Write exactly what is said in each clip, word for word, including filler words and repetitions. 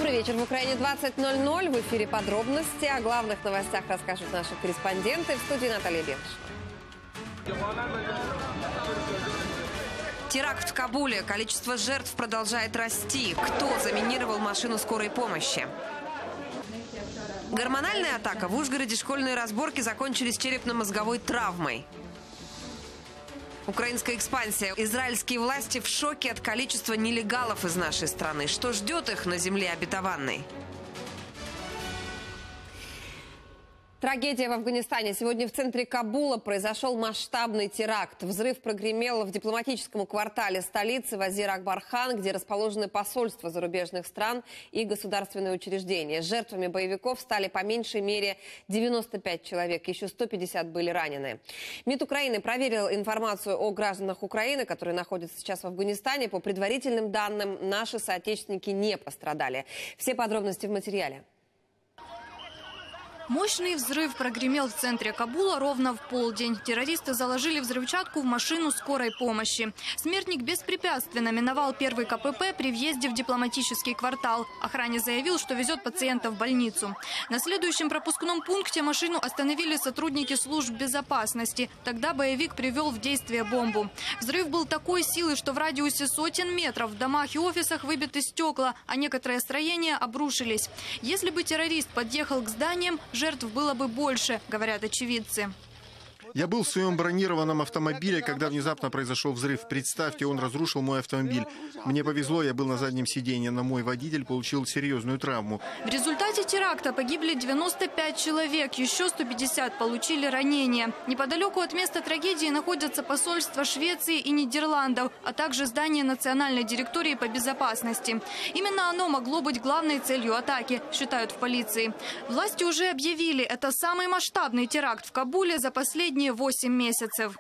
Добрый вечер. В Украине двадцать ноль ноль. В эфире подробности. О главных новостях расскажут наши корреспонденты. В студии Наталья Бекшева. Теракт в Кабуле. Количество жертв продолжает расти. Кто заминировал машину скорой помощи? Гормональная атака. В Ужгороде школьные разборки закончились черепно-мозговой травмой. Украинская экспансия. Израильские власти в шоке от количества нелегалов из нашей страны. Что ждет их на земле обетованной? Трагедия в Афганистане. Сегодня в центре Кабула произошел масштабный теракт. Взрыв прогремел в дипломатическом квартале столицы Вазир-Акбар-хан, где расположены посольства зарубежных стран и государственные учреждения. Жертвами боевиков стали по меньшей мере девяносто пять человек, еще сто пятьдесят были ранены. МИД Украины проверил информацию о гражданах Украины, которые находятся сейчас в Афганистане. По предварительным данным, наши соотечественники не пострадали. Все подробности в материале. Мощный взрыв прогремел в центре Кабула ровно в полдень. Террористы заложили взрывчатку в машину скорой помощи. Смертник беспрепятственно миновал первый ка пэ пэ при въезде в дипломатический квартал. Охране заявил, что везет пациента в больницу. На следующем пропускном пункте машину остановили сотрудники служб безопасности. Тогда боевик привел в действие бомбу. Взрыв был такой силы, что в радиусе сотен метров в домах и офисах выбиты стекла, а некоторые строения обрушились. Если бы террорист подъехал к зданиям, жертв было бы больше, говорят очевидцы. Я был в своем бронированном автомобиле, когда внезапно произошел взрыв. Представьте, он разрушил мой автомобиль. Мне повезло, я был на заднем сиденье, но мой водитель получил серьезную травму. В результате теракта погибли девяносто пять человек, еще сто пятьдесят получили ранения. Неподалеку от места трагедии находятся посольства Швеции и Нидерландов, а также здание Национальной директории по безопасности. Именно оно могло быть главной целью атаки, считают в полиции. Власти уже объявили, это самый масштабный теракт в Кабуле за последние восемь месяцев.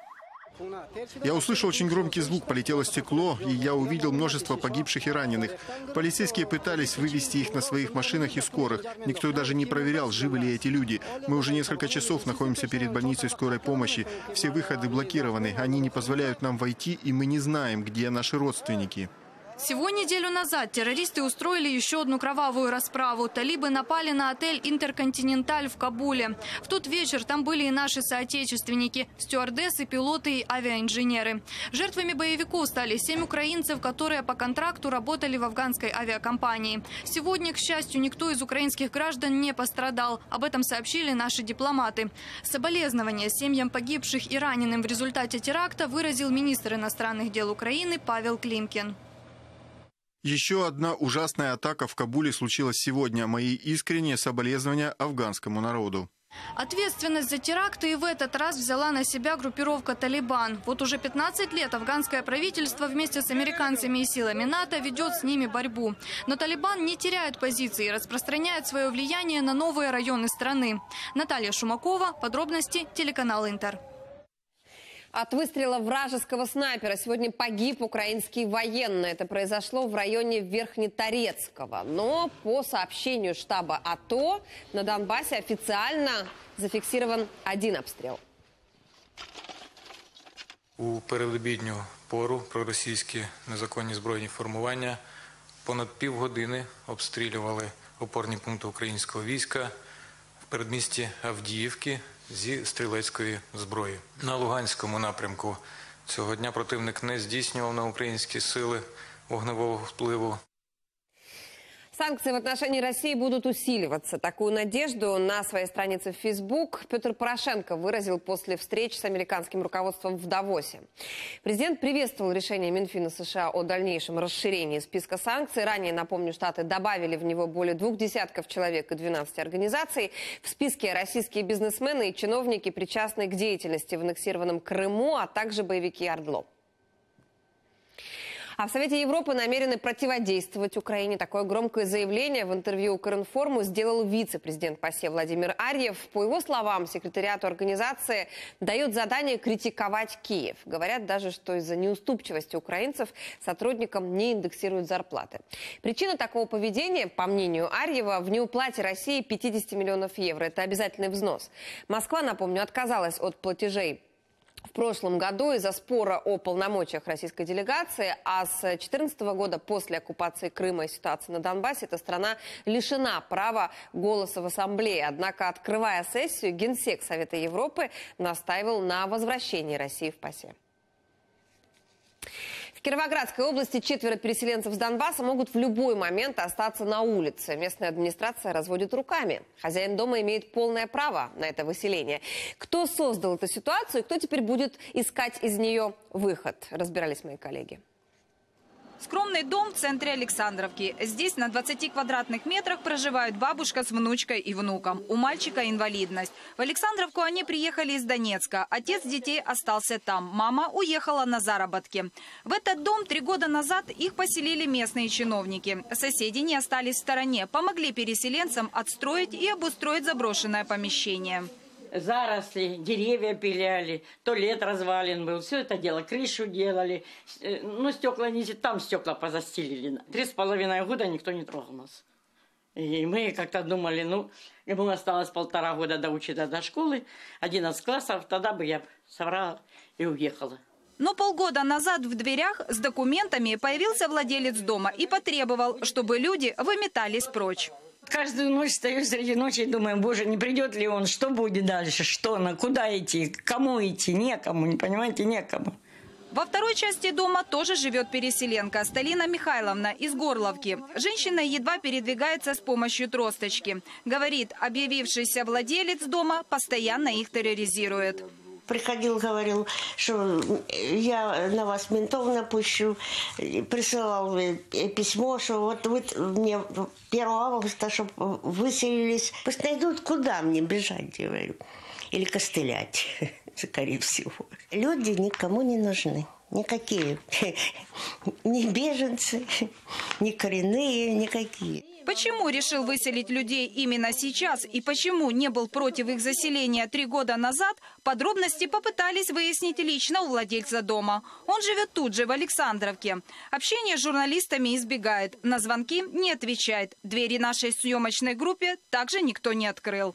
Я услышал очень громкий звук, полетело стекло, и я увидел множество погибших и раненых. Полицейские пытались вывести их на своих машинах и скорых. Никто даже не проверял, живы ли эти люди. Мы уже несколько часов находимся перед больницей скорой помощи. Все выходы блокированы, они не позволяют нам войти, и мы не знаем, где наши родственники. Всего неделю назад террористы устроили еще одну кровавую расправу. Талибы напали на отель «Интерконтиненталь» в Кабуле. В тот вечер там были и наши соотечественники – стюардессы, пилоты и авиаинженеры. Жертвами боевиков стали семь украинцев, которые по контракту работали в афганской авиакомпании. Сегодня, к счастью, никто из украинских граждан не пострадал. Об этом сообщили наши дипломаты. Соболезнования семьям погибших и раненым в результате теракта выразил министр иностранных дел Украины Павел Климкин. Еще одна ужасная атака в Кабуле случилась сегодня. Мои искренние соболезнования афганскому народу. Ответственность за теракты и в этот раз взяла на себя группировка «Талибан». Вот уже пятнадцать лет афганское правительство вместе с американцами и силами НАТО ведет с ними борьбу. Но «Талибан» не теряет позиции и распространяет свое влияние на новые районы страны. Наталья Шумакова, подробности, телеканал «Интер». От выстрела вражеского снайпера сегодня погиб украинский военный. Это произошло в районе Верхнеторецкого. Но по сообщению штаба а то о на Донбассе официально зафиксирован один обстрел. У передобідню пору проросійські незаконні збройні формування понад півгодини обстрілювали опорні пункти українського війська в передмісті Авдіївки зі стрілецької зброї. На Луганському напрямку цього дня противник не здійснював на українські сили вогневого впливу. Санкции в отношении России будут усиливаться. Такую надежду на своей странице в Facebook Петр Порошенко выразил после встреч с американским руководством в Давосе. Президент приветствовал решение Минфина США о дальнейшем расширении списка санкций. Ранее, напомню, Штаты добавили в него более двух десятков человек и двенадцати организаций. В списке российские бизнесмены и чиновники, причастные к деятельности в аннексированном Крыму, а также боевики ОРДЛО. А в Совете Европы намерены противодействовать Украине. Такое громкое заявление в интервью Укринформу сделал вице-президент ПАСЕ Владимир Арьев. По его словам, секретариату организации дают задание критиковать Киев. Говорят даже, что из-за неуступчивости украинцев сотрудникам не индексируют зарплаты. Причина такого поведения, по мнению Арьева, в неуплате России пятидесяти миллионов евро. Это обязательный взнос. Москва, напомню, отказалась от платежей в прошлом году из-за спора о полномочиях российской делегации, а с две тысячи четырнадцатого года после оккупации Крыма и ситуации на Донбассе эта страна лишена права голоса в Ассамблее. Однако, открывая сессию, Генсек Совета Европы настаивал на возвращении России в ПАСЕ. В Кировоградской области четверо переселенцев с Донбасса могут в любой момент остаться на улице. Местная администрация разводит руками. Хозяин дома имеет полное право на это выселение. Кто создал эту ситуацию и кто теперь будет искать из нее выход? Разбирались мои коллеги. Скромный дом в центре Александровки. Здесь на двадцати квадратных метрах проживают бабушка с внучкой и внуком. У мальчика инвалидность. В Александровку они приехали из Донецка. Отец детей остался там. Мама уехала на заработки. В этот дом три года назад их поселили местные чиновники. Соседи не остались в стороне. Помогли переселенцам отстроить и обустроить заброшенное помещение. Заросли, деревья пиляли, туалет развален был, все это дело, крышу делали, ну стекла не там стекла позастелили. Три с половиной года никто не трогал нас. И мы как-то думали, ну, ему осталось полтора года доучиться до школы, одиннадцать классов, тогда бы я соврала и уехала. Но полгода назад в дверях с документами появился владелец дома и потребовал, чтобы люди выметались прочь. Каждую ночь стою среди ночи и думаю, боже, не придет ли он, что будет дальше, что, на куда идти, кому идти, некому, не понимаете, некому. Во второй части дома тоже живет переселенка Сталина Михайловна из Горловки. Женщина едва передвигается с помощью тросточки. Говорит, объявившийся владелец дома постоянно их терроризирует. Приходил, говорил, что я на вас ментов напущу, присылал письмо, что вот вы мне первого августа, чтобы выселились. Пусть найдут, куда мне бежать, говорю, или костылять, скорее всего. Люди никому не нужны, никакие, ни беженцы, ни коренные, никакие. Почему решил выселить людей именно сейчас и почему не был против их заселения три года назад, подробности попытались выяснить лично у владельца дома. Он живет тут же, в Александровке. Общение с журналистами избегает, на звонки не отвечает. Двери нашей съемочной группе также никто не открыл.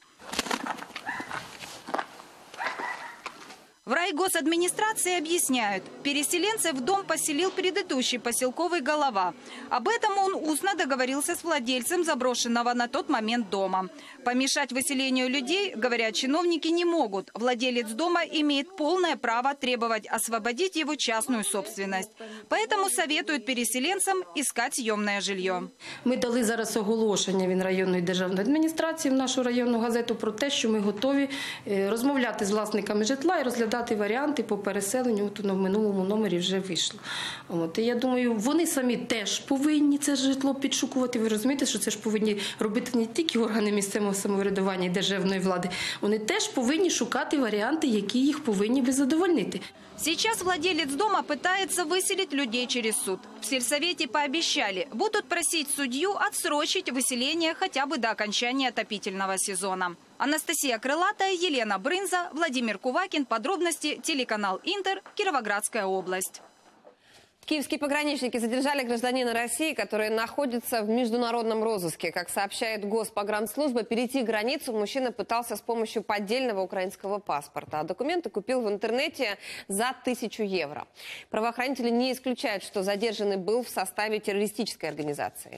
В райгосадминистрации объясняют, переселенцев в дом поселил предыдущий поселковый голова. Об этом он устно договорился с владельцем заброшенного на тот момент дома. Помешать выселению людей, говорят чиновники, не могут. Владелец дома имеет полное право требовать освободить его частную собственность. Поэтому советуют переселенцам искать съемное жилье. Ми дали зараз оголошення від районної державної адміністрації в нашу районну газету про те, що ми готові розмовляти з власниками житла і розглядати дати варіанти по переселенню, от в минулому номері вже вийшло. От, і я думаю, вони самі теж повинні це житло підшукувати. Ви розумієте, що це ж повинні робити не тільки органи місцевого самоврядування і державної влади, вони теж повинні шукати варіанти, які їх повинні би задовольнити. Сейчас владелец дома пытается выселить людей через суд. В сельсовете пообещали, будут просить судью отсрочить выселение хотя бы до окончания отопительного сезона. Анастасия Крылатая, Елена Брынза, Владимир Кувакин. Подробности телеканал Интер, Кировоградская область. Киевские пограничники задержали гражданина России, который находится в международном розыске. Как сообщает Госпогранслужба, перейти границу мужчина пытался с помощью поддельного украинского паспорта, а документы купил в интернете за тысячу евро. Правоохранители не исключают, что задержанный был в составе террористической организации.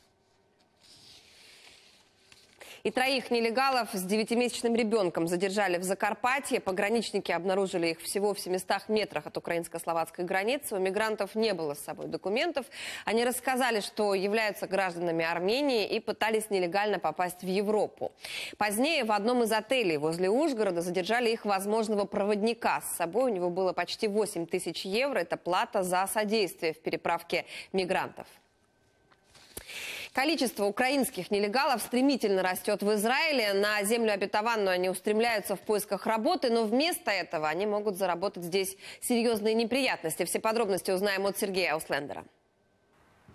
И троих нелегалов с девятимесячным ребенком задержали в Закарпатье. Пограничники обнаружили их всего в семистах метрах от украинско-словацкой границы. У мигрантов не было с собой документов. Они рассказали, что являются гражданами Армении и пытались нелегально попасть в Европу. Позднее в одном из отелей возле Ужгорода задержали их возможного проводника. С собой у него было почти восемь тысяч евро. Это плата за содействие в переправке мигрантов. Количество украинских нелегалов стремительно растет в Израиле. На землю обетованную они устремляются в поисках работы, но вместо этого они могут заработать здесь серьезные неприятности. Все подробности узнаем от Сергея Ауслендера.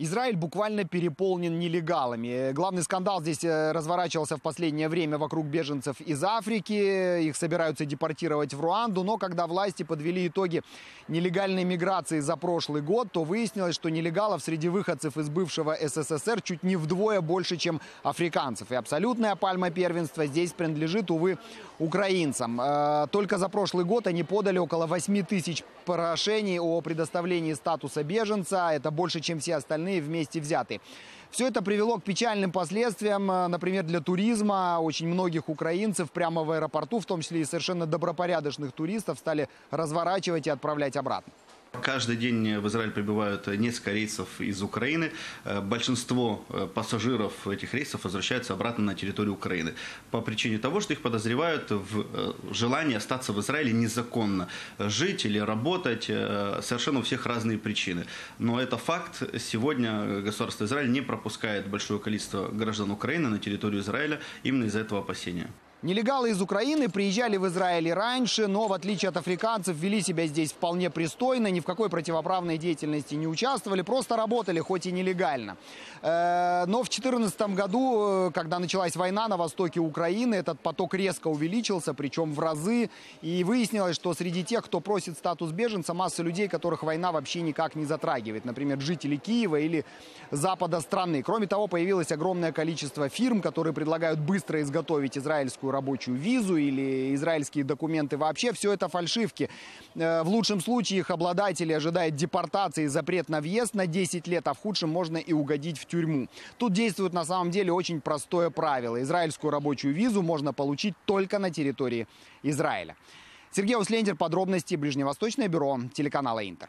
Израиль буквально переполнен нелегалами. Главный скандал здесь разворачивался в последнее время вокруг беженцев из Африки. Их собираются депортировать в Руанду. Но когда власти подвели итоги нелегальной миграции за прошлый год, то выяснилось, что нелегалов среди выходцев из бывшего СССР чуть не вдвое больше, чем африканцев. И абсолютная пальма первенства здесь принадлежит, увы, украинцам. Только за прошлый год они подали около восьми тысяч прошений о предоставлении статуса беженца. Это больше, чем все остальные вместе взятые. Все это привело к печальным последствиям, например, для туризма. Очень многих украинцев прямо в аэропорту, в том числе и совершенно добропорядочных туристов, стали разворачивать и отправлять обратно. Каждый день в Израиль прибывают несколько рейсов из Украины. Большинство пассажиров этих рейсов возвращаются обратно на территорию Украины по причине того, что их подозревают в желании остаться в Израиле незаконно, жить или работать. Совершенно у всех разные причины. Но это факт. Сегодня государство Израиль не пропускает большое количество граждан Украины на территорию Израиля именно из-за этого опасения. Нелегалы из Украины приезжали в Израиль и раньше, но в отличие от африканцев вели себя здесь вполне пристойно, ни в какой противоправной деятельности не участвовали, просто работали, хоть и нелегально. Но в две тысячи четырнадцатом году, когда началась война на востоке Украины, этот поток резко увеличился, причем в разы, и выяснилось, что среди тех, кто просит статус беженца, масса людей, которых война вообще никак не затрагивает, например, жители Киева или запада страны. Кроме того, появилось огромное количество фирм, которые предлагают быстро изготовить израильскую рабочую визу или израильские документы вообще. Все это фальшивки. В лучшем случае их обладатели ожидают депортации и запрет на въезд на десять лет, а в худшем можно и угодить в тюрьму. Тут действует на самом деле очень простое правило. Израильскую рабочую визу можно получить только на территории Израиля. Сергей Услендер, подробности, Ближневосточное бюро телеканала Интер.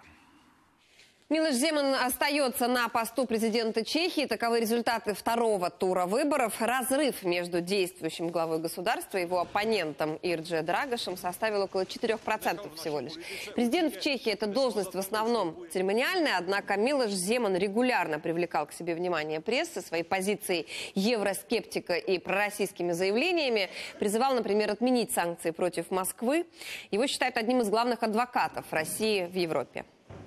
Милош Земан остается на посту президента Чехии. Таковы результаты второго тура выборов. Разрыв между действующим главой государства и его оппонентом Ирджи Драгошем составил около четырёх процентов всего лишь. Президент в Чехии – это должность в основном церемониальная, однако Милош Земан регулярно привлекал к себе внимание прессы своей позицией евроскептика и пророссийскими заявлениями. Призывал, например, отменить санкции против Москвы. Его считают одним из главных адвокатов России в Европе.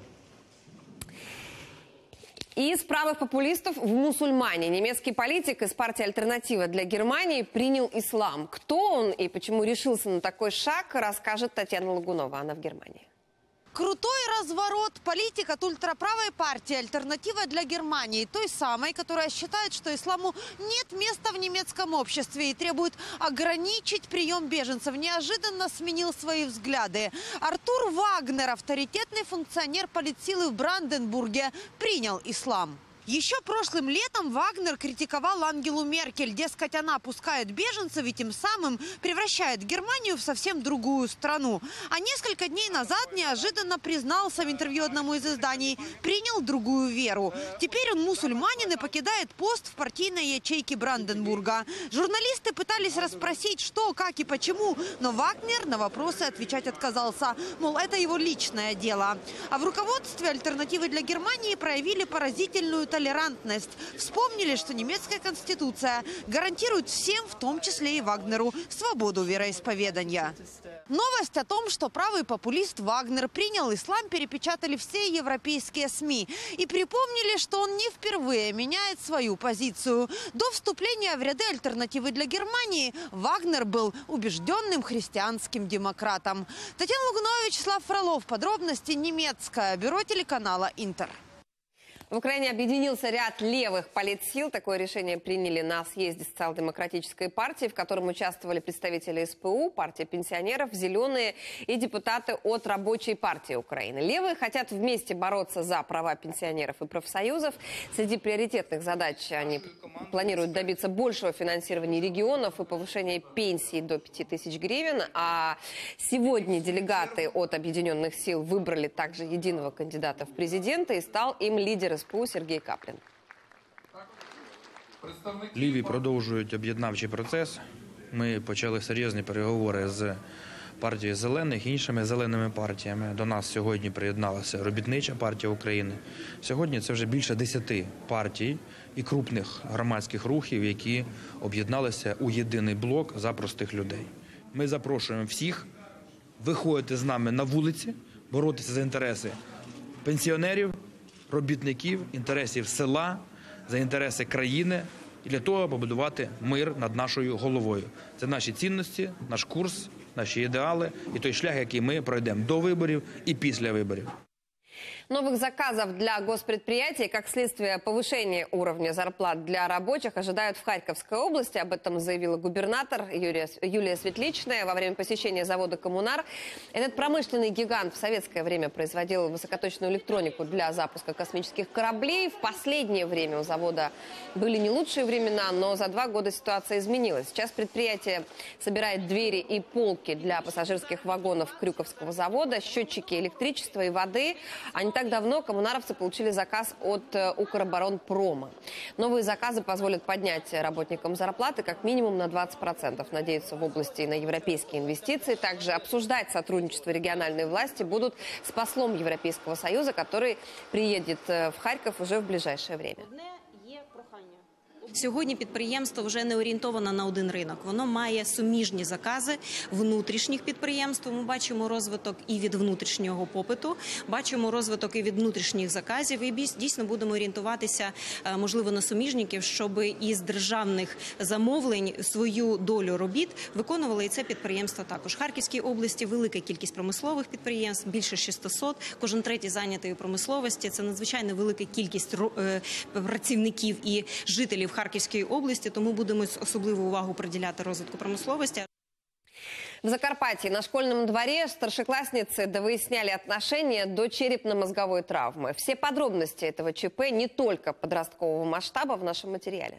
Из правых популистов в мусульмане. Немецкий политик из партии «Альтернатива для Германии» принял ислам. Кто он и почему решился на такой шаг, расскажет Татьяна Лагунова. Она в Германии. Крутой разворот. Политик от ультраправой партии «Альтернатива для Германии», той самой, которая считает, что исламу нет места в немецком обществе и требует ограничить прием беженцев, неожиданно сменил свои взгляды. Артур Вагнер, авторитетный функционер политсилы в Бранденбурге, принял ислам. Еще прошлым летом Вагнер критиковал Ангелу Меркель. Дескать, она пускает беженцев и тем самым превращает Германию в совсем другую страну. А несколько дней назад неожиданно признался в интервью одному из изданий, принял другую веру. Теперь он мусульманин и покидает пост в партийной ячейке Бранденбурга. Журналисты пытались расспросить, что, как и почему, но Вагнер на вопросы отвечать отказался. Мол, это его личное дело. А в руководстве «Альтернативы для Германии» проявили поразительную толерантность. Вспомнили, что немецкая конституция гарантирует всем, в том числе и Вагнеру, свободу вероисповедания. Новость о том, что правый популист Вагнер принял ислам, перепечатали все европейские СМИ. И припомнили, что он не впервые меняет свою позицию. До вступления в ряды «Альтернативы для Германии» Вагнер был убежденным христианским демократом. Татьяна Лагунова, Вячеслав Фролов. Подробности немецкое бюро телеканала Интер. В Украине объединился ряд левых политсил. Такое решение приняли на съезде социал-демократической партии, в котором участвовали представители СПУ, партия пенсионеров, «Зеленые» и депутаты от Рабочей партии Украины. Левые хотят вместе бороться за права пенсионеров и профсоюзов. Среди приоритетных задач они планируют добиться большего финансирования регионов и повышения пенсий до пяти тысяч гривен. А сегодня делегаты от объединенных сил выбрали также единого кандидата в президенты, и стал им лидер СПУ Сергей Каплін. Ліві продовжують об'єднавчий процес. Ми почали серйозні переговори з партією «Зелених» і іншими зеленими партіями. До нас сьогодні приєдналася Робітнича партія України. Сьогодні це вже більше десяти партій і крупних громадських рухів, які об'єдналися у єдиний блок за простих людей. Ми запрошуємо всіх виходити з нами на вулиці, боротися за інтереси пенсіонерів, робітників, інтересів села, за інтереси країни і для того побудувати мир над нашою головою. Це наші цінності, наш курс, наші ідеали і той шлях, який ми пройдемо до виборів і після виборів. Новых заказов для госпредприятий, как следствие повышения уровня зарплат для рабочих, ожидают в Харьковской области. Об этом заявила губернатор Юлия, Юлия Светличная во время посещения завода «Коммунар». Этот промышленный гигант в советское время производил высокоточную электронику для запуска космических кораблей. В последнее время у завода были не лучшие времена, но за два года ситуация изменилась. Сейчас предприятие собирает двери и полки для пассажирских вагонов Крюковского завода, счетчики электричества и воды. А не так давно коммунаровцы получили заказ от Укроборонпрома. Новые заказы позволят поднять работникам зарплаты как минимум на двадцать процентов. Надеются в области на европейские инвестиции. Также обсуждать сотрудничество региональной власти будут с послом Европейского Союза, который приедет в Харьков уже в ближайшее время. Сьогодні підприємство вже не орієнтовано на один ринок. Воно має суміжні закази внутрішніх підприємств. Ми бачимо розвиток і від внутрішнього попиту, бачимо розвиток і від внутрішніх заказів. І дійсно будемо орієнтуватися, можливо, на суміжників, щоб із державних замовлень свою долю робіт виконували і це підприємство також. В Харківській області велика кількість промислових підприємств, більше шістсот. Кожен третій зайнятий у промисловості. Це надзвичайно велика кількість працівників і жителів Харківської области, тому будемо особливу увагу приділяти розвитку промисловості. В Закарпатье на школьном дворе старшеклассницы довыясняли отношения до черепно-мозговой травмы. Все подробности этого ЧП не только подросткового масштаба в нашем материале.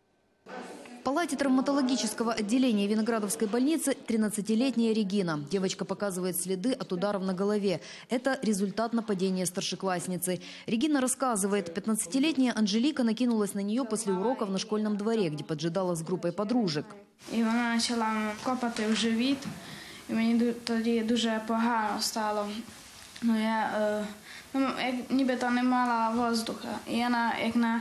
В палате травматологического отделения Виноградовской больницы тринадцатилетняя Регина. Девочка показывает следы от ударов на голове. Это результат нападения старшеклассницы. Регина рассказывает, пятнадцатилетняя Анжелика накинулась на нее после уроков на школьном дворе, где поджидала с группой подружек. І вона почала копати в живіт, і мені тоді дуже погано стало. Ну, я ну, як, нібито не мала воздуха. І я як на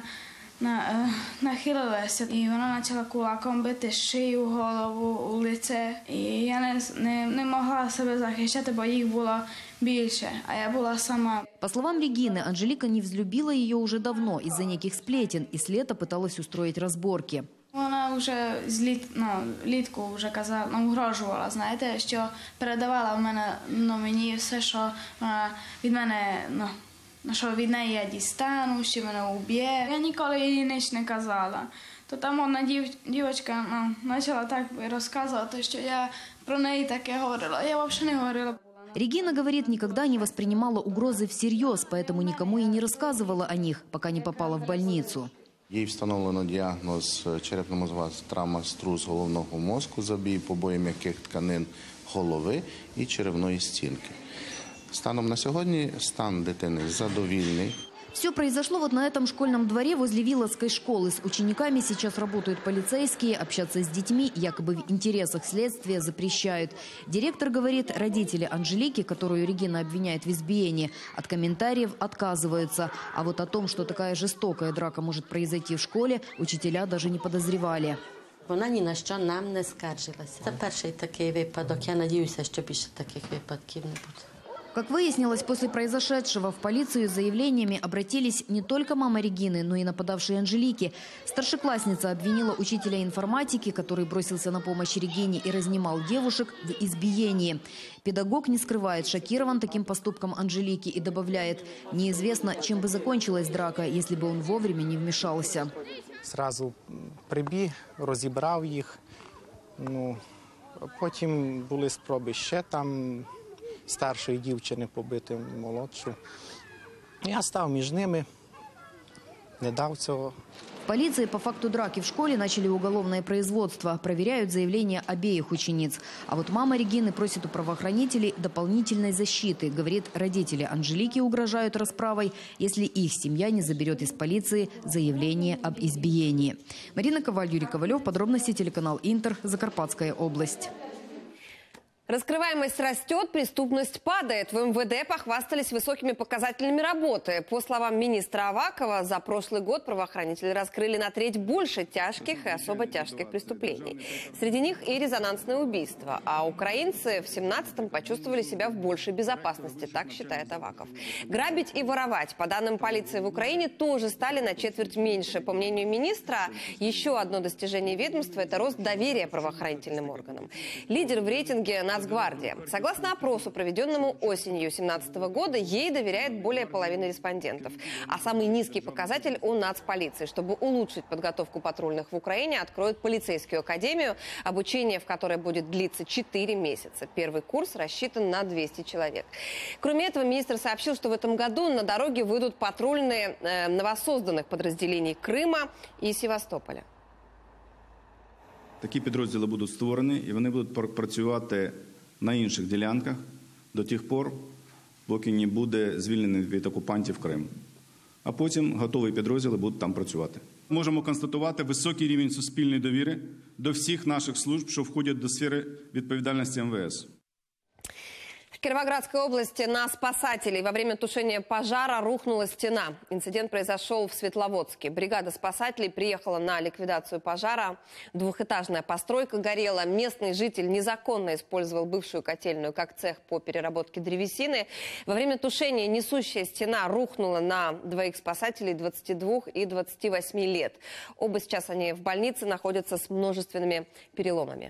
На, нахилилася, і вона почала кулаком бити шию, голову, лице. І я не, не, не могла себе захищати, бо їх було більше, а я була сама. По словам Регины, Анжелика не взлюбила ее уже давно из-за неких сплетен и с лета пыталась устроить разборки. Вона вже з літ, ну, літку вже казала, ну, угрожувала, знаєте, що передавала в мене, ну, мені все, що вона від мене, ну, що від неї я дістану, що мене уб'є. Я ніколи їй ніч не казала. То там одна дів, дівчинка ну, почала так розказувати, що я про неї таке говорила. Я взагалі не говорила. Регина говорит, никогда не воспринимала угрозы всерьез, поэтому никому и не рассказывала о них, пока не попала в больницу. Їй встановлено діагноз черепно-мозгова травма струс головного мозку, забій, побої м'яких тканин голови і черевної стінки. Станом на сегодня стан дитины задовольный. Все произошло вот на этом школьном дворе возле Виловской школы. С учениками сейчас работают полицейские. Общаться с детьми якобы в интересах следствия запрещают. Директор говорит, родители Анжелики, которую Регина обвиняет в избиении, от комментариев отказываются. А вот о том, что такая жестокая драка может произойти в школе, учителя даже не подозревали. Вона ні на що нам не скаржилася. Це перший такий випадок. Я сподіваюся, що більше таких випадків не буде. Как выяснилось, после произошедшего в полицию с заявлениями обратились не только мама Регины, но и нападавшие Анжелики. Старшеклассница обвинила учителя информатики, который бросился на помощь Регине и разнимал девушек, в избиении. Педагог не скрывает, шокирован таким поступком Анжелики и добавляет, неизвестно, чем бы закончилась драка, если бы он вовремя не вмешался. Сразу прибіг, розібрав їх, ну, потім були спроби ще там старшої дівчини побити молодшу. Я став між ними, не дав цього. В полиции по факту драки в школе начали уголовное производство. Проверяют заявления обеих учениц. А вот мама Регины просит у правоохранителей дополнительной защиты. Говорит, родители Анжелики угрожают расправой, если их семья не заберет из полиции заявление об избиении. Марина Коваль, Юрий Ковалев. Подробности телеканал Интер. Закарпатская область. Раскрываемость растет, преступность падает. В эм вэ дэ похвастались высокими показателями работы. По словам министра Авакова, за прошлый год правоохранители раскрыли на треть больше тяжких и особо тяжких преступлений. Среди них и резонансные убийства. А украинцы в семнадцатом почувствовали себя в большей безопасности, так считает Аваков. Грабить и воровать, по данным полиции в Украине, тоже стали на четверть меньше. По мнению министра, еще одно достижение ведомства – это рост доверия правоохранительным органам. Лидер в рейтинге – Нацгвардия. Согласно опросу, проведенному осенью две тысячи семнадцатого года, ей доверяет более половины респондентов. А самый низкий показатель у нацполиции. Чтобы улучшить подготовку патрульных в Украине, откроют полицейскую академию, обучение в которой будет длиться четыре месяца. Первый курс рассчитан на двести человек. Кроме этого, министр сообщил, что в этом году на дороге выйдут патрульные э, новосозданных подразделений Крыма и Севастополя. Такі підрозділи будуть створені, і вони будуть працювати на інших ділянках до тих пор, поки не буде звільнений від окупантів Крим. А потім готові підрозділи будуть там працювати. Можемо констатувати високий рівень суспільної довіри до всіх наших служб, що входять до сфери відповідальності эм вэ эс. В Кировоградской области на спасателей во время тушения пожара рухнула стена. Инцидент произошел в Светловодске. Бригада спасателей приехала на ликвидацию пожара. Двухэтажная постройка горела. Местный житель незаконно использовал бывшую котельную как цех по переработке древесины. Во время тушения несущая стена рухнула на двоих спасателей двадцати двух и двадцати восьми лет. Оба сейчас они в больнице находятся с множественными переломами.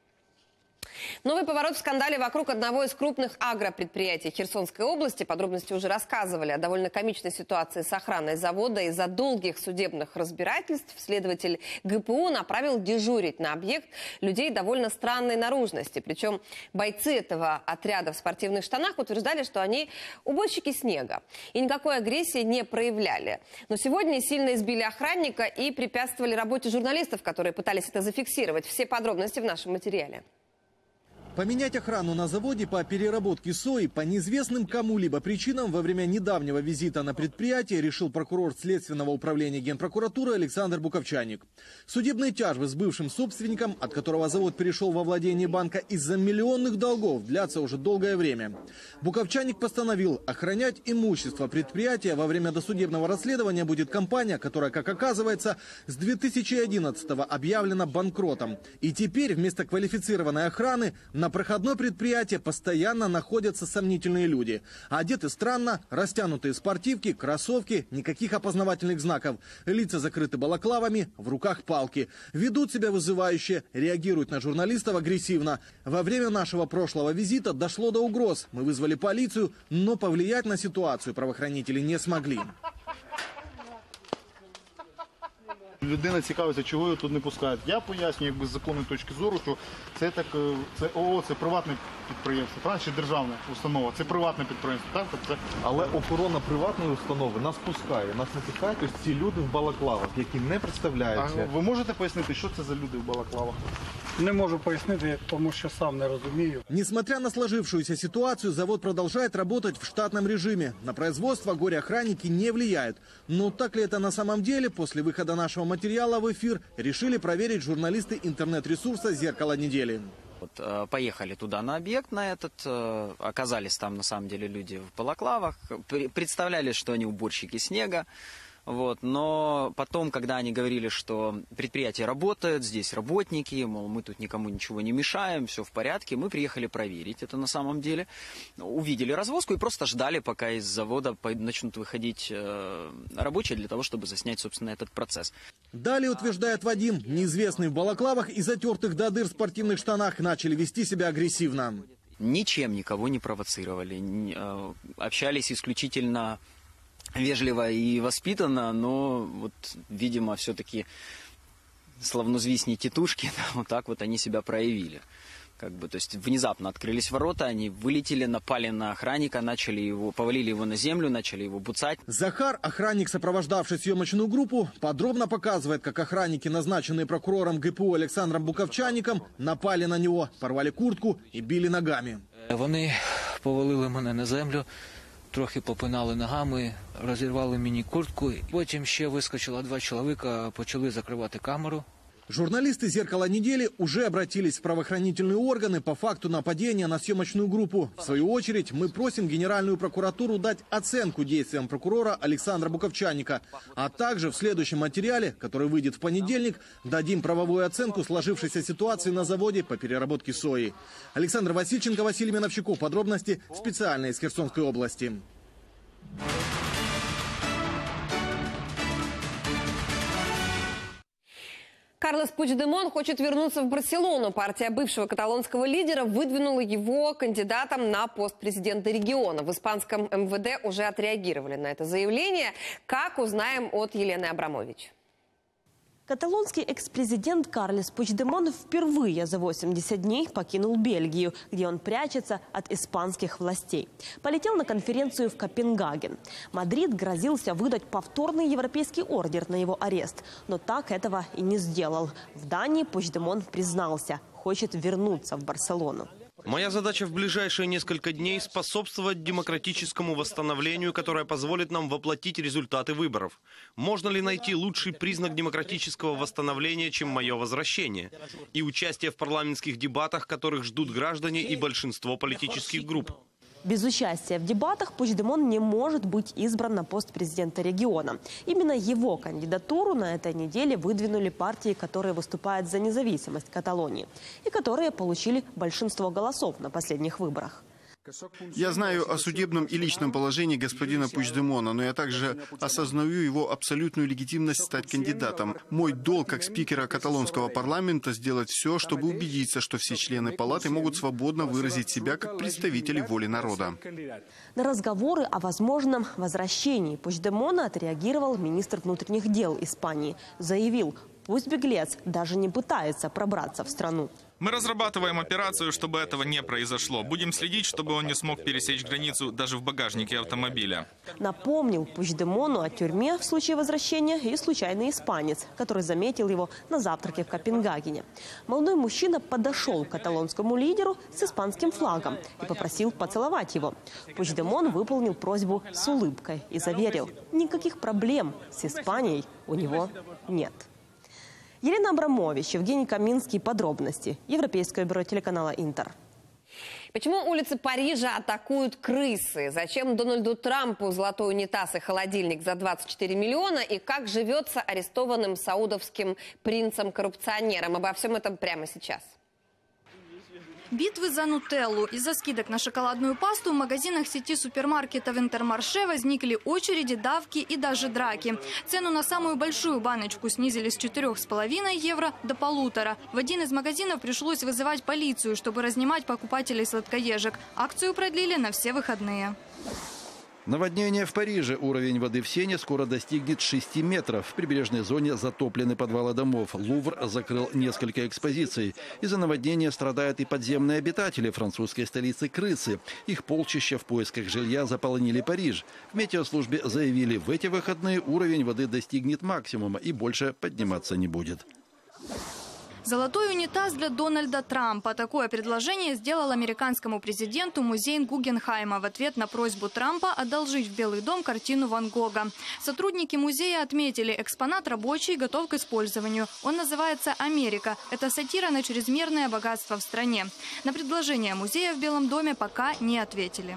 Новый поворот в скандале вокруг одного из крупных агропредприятий Херсонской области. Подробности уже рассказывали о довольно комичной ситуации с охраной завода. Из-за долгих судебных разбирательств следователь гэ пэ у направил дежурить на объект людей довольно странной наружности. Причем бойцы этого отряда в спортивных штанах утверждали, что они уборщики снега. И никакой агрессии не проявляли. Но сегодня сильно избили охранника и препятствовали работе журналистов, которые пытались это зафиксировать. Все подробности в нашем материале. Поменять охрану на заводе по переработке сои по неизвестным кому-либо причинам во время недавнего визита на предприятие решил прокурор Следственного управления Генпрокуратуры Александр Буковчаник. Судебные тяжбы с бывшим собственником, от которого завод перешел во владение банка из-за миллионных долгов, длятся уже долгое время. Буковчаник постановил, охранять имущество предприятия во время досудебного расследования будет компания, которая, как оказывается, с две тысячи одиннадцатого объявлена банкротом. И теперь вместо квалифицированной охраны на проходное предприятие постоянно находятся сомнительные люди. Одеты странно, растянутые спортивки, кроссовки, никаких опознавательных знаков. Лица закрыты балаклавами, в руках палки. Ведут себя вызывающе, реагируют на журналистов агрессивно. Во время нашего прошлого визита дошло до угроз. Мы вызвали полицию, но повлиять на ситуацию правоохранители не смогли. Людина цікавиться, чого його тут не пускають. Я пояснюю, якби з законної точки зору, що це так, це ООО, це приватне підприємство, правильно, чи державна установа, це приватне підприємство, так? Це... Але охорона приватної установи нас пускає, нас не пускають ось ці люди в балаклавах, які не представляються. А ви можете пояснити, що це за люди в балаклавах? Не можу пояснити, тому що сам не розумію. Несмотря на сложившуюся ситуацию, завод продолжает работать в штатном режиме. На производство горе-охранники не влияют. Но так ли это на самом деле? После выхода нашего материала в эфир решили проверить журналисты интернет-ресурса «Зеркало недели». Вот, поехали туда на объект на этот, оказались там на самом деле люди в балаклавах, представляли, что они уборщики снега. Вот, но потом, когда они говорили, что предприятие работает, здесь работники, мол, мы тут никому ничего не мешаем, все в порядке, мы приехали проверить это на самом деле. Увидели развозку и просто ждали, пока из завода начнут выходить рабочие для того, чтобы заснять, собственно, этот процесс. Далее, утверждает Вадим, неизвестные в балаклавах и затертых до дыр спортивных штанах начали вести себя агрессивно. Ничем никого не провоцировали, общались исключительно вежливо и воспитанно, но вот, видимо, все-таки славнозвісні тетушки, да, вот так вот они себя проявили. Как бы, то есть внезапно открылись ворота, они вылетели, напали на охранника, начали его, повалили его на землю, начали его буцать. Захар, охранник, сопровождавший съемочную группу, подробно показывает, как охранники, назначенные прокурором гэ пэ у Александром Буковчаником, напали на него, порвали куртку и били ногами. Вони повалили мене на землю, трохи попинали ногами, розірвали мені куртку. Потім ще вискочило два чоловіка, почали закривати камеру. Журналисты «Зеркала недели» уже обратились в правоохранительные органы по факту нападения на съемочную группу. В свою очередь, мы просим Генеральную прокуратуру дать оценку действиям прокурора Александра Буковчаника. А также в следующем материале, который выйдет в понедельник, дадим правовую оценку сложившейся ситуации на заводе по переработке сои. Александр Васильченко, Василий Меновщиков. Подробности специально из Херсонской области. Карлес Пучдемон хочет вернуться в Барселону. Партия бывшего каталонского лидера выдвинула его кандидатом на пост президента региона. В испанском эм вэ дэ уже отреагировали на это заявление. Как, узнаем от Елены Абрамович. Каталонский экс-президент Карлес Пучдемон впервые за восемьдесят дней покинул Бельгию, где он прячется от испанских властей. Полетел на конференцию в Копенгаген. Мадрид грозился выдать повторный европейский ордер на его арест, но так этого и не сделал. В Дании Пучдемон признался, хочет вернуться в Барселону. Моя задача в ближайшие несколько дней способствовать демократическому восстановлению, которое позволит нам воплотить результаты выборов. Можно ли найти лучший признак демократического восстановления, чем мое возвращение? И участие в парламентских дебатах, которых ждут граждане и большинство политических групп. Без участия в дебатах Пучдемон не может быть избран на пост президента региона. Именно его кандидатуру на этой неделе выдвинули партии, которые выступают за независимость Каталонии и которые получили большинство голосов на последних выборах. Я знаю о судебном и личном положении господина Пучдемона, но я также осознаю его абсолютную легитимность стать кандидатом. Мой долг как спикера каталонского парламента сделать все, чтобы убедиться, что все члены палаты могут свободно выразить себя как представители воли народа. На разговоры о возможном возвращении Пучдемона отреагировал министр внутренних дел Испании. Заявил, пусть беглец даже не пытается пробраться в страну. Мы разрабатываем операцию, чтобы этого не произошло. Будем следить, чтобы он не смог пересечь границу даже в багажнике автомобиля. Напомнил Пучдемону о тюрьме в случае возвращения и случайный испанец, который заметил его на завтраке в Копенгагене. Молодой мужчина подошел к каталонскому лидеру с испанским флагом и попросил поцеловать его. Пучдемон выполнил просьбу с улыбкой и заверил, никаких проблем с Испанией у него нет. Елена Абрамович, Евгений Каминский. Подробности. Европейское бюро телеканала «Интер». Почему улицы Парижа атакуют крысы? Зачем Дональду Трампу золотой унитаз и холодильник за двадцать четыре миллиона? И как живется арестованным саудовским принцем-коррупционером? Обо всем этом прямо сейчас. Битвы за нутеллу. Из-за скидок на шоколадную пасту в магазинах сети супермаркетов «Интермарше» возникли очереди, давки и даже драки. Цену на самую большую баночку снизили с четырёх с половиной евро до полутора. В один из магазинов пришлось вызывать полицию, чтобы разнимать покупателей сладкоежек. Акцию продлили на все выходные. Наводнение в Париже. Уровень воды в Сене скоро достигнет шести метров. В прибрежной зоне затоплены подвалы домов. Лувр закрыл несколько экспозиций. Из-за наводнения страдают и подземные обитатели французской столицы крысы. Их полчища в поисках жилья заполонили Париж. В метеослужбе заявили, в эти выходные уровень воды достигнет максимума и больше подниматься не будет. Золотой унитаз для Дональда Трампа. Такое предложение сделал американскому президенту музей Гугенхайма в ответ на просьбу Трампа одолжить в Белый дом картину Ван Гога. Сотрудники музея отметили, экспонат рабочий, готов к использованию. Он называется «Америка». Это сатира на чрезмерное богатство в стране. На предложение музея в Белом доме пока не ответили.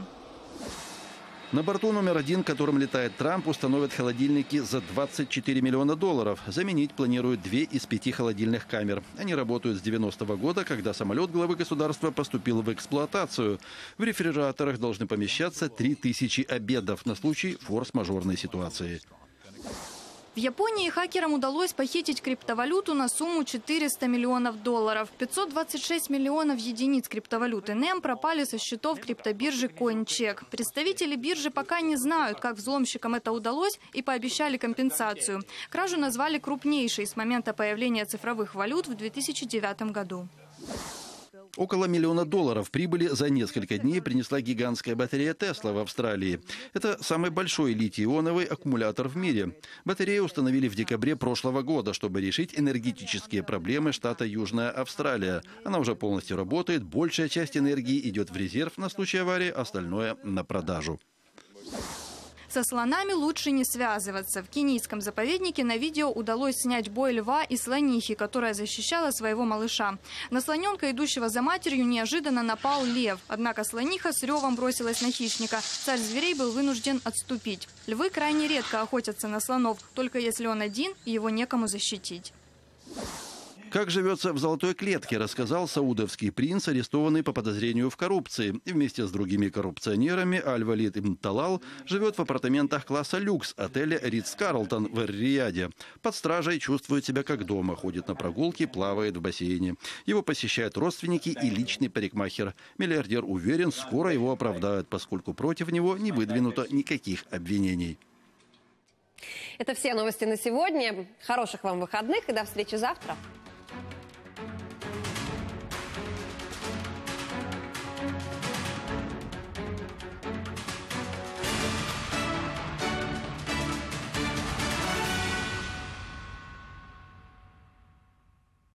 На борту номер один, которым летает Трамп, установят холодильники за двадцать четыре миллиона долларов. Заменить планируют две из пяти холодильных камер. Они работают с девяностого года, когда самолет главы государства поступил в эксплуатацию. В рефрижераторах должны помещаться три тысячи обедов на случай форс-мажорной ситуации. В Японии хакерам удалось похитить криптовалюту на сумму четыреста миллионов долларов. пятьсот двадцать шесть миллионов единиц криптовалюты нэм пропали со счетов криптобиржи CoinCheck. Представители биржи пока не знают, как взломщикам это удалось, и пообещали компенсацию. Кражу назвали крупнейшей с момента появления цифровых валют в две тысячи девятом году. Около миллиона долларов прибыли за несколько дней принесла гигантская батарея Tesla в Австралии. Это самый большой литий-ионовый аккумулятор в мире. Батарею установили в декабре прошлого года, чтобы решить энергетические проблемы штата Южная Австралия. Она уже полностью работает, большая часть энергии идет в резерв на случай аварии, остальное на продажу. Со слонами лучше не связываться. В кенийском заповеднике на видео удалось снять бой льва и слонихи, которая защищала своего малыша. На слоненка, идущего за матерью, неожиданно напал лев. Однако слониха с ревом бросилась на хищника. Царь зверей был вынужден отступить. Львы крайне редко охотятся на слонов, только если он один и его некому защитить. Как живется в золотой клетке, рассказал саудовский принц, арестованный по подозрению в коррупции. И вместе с другими коррупционерами Аль-Валид ибн Талал живет в апартаментах класса люкс отеля Ритц-Карлтон в Эр-Рияде. Под стражей чувствует себя как дома, ходит на прогулки, плавает в бассейне. Его посещают родственники и личный парикмахер. Миллиардер уверен, скоро его оправдают, поскольку против него не выдвинуто никаких обвинений. Это все новости на сегодня. Хороших вам выходных и до встречи завтра.